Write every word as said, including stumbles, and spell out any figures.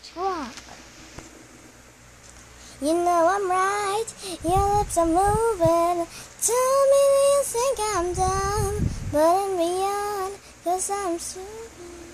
Walk. You know I'm right, your lips are moving. Tell me, do you think I'm dumb? But in beyond, cause I'm stupid.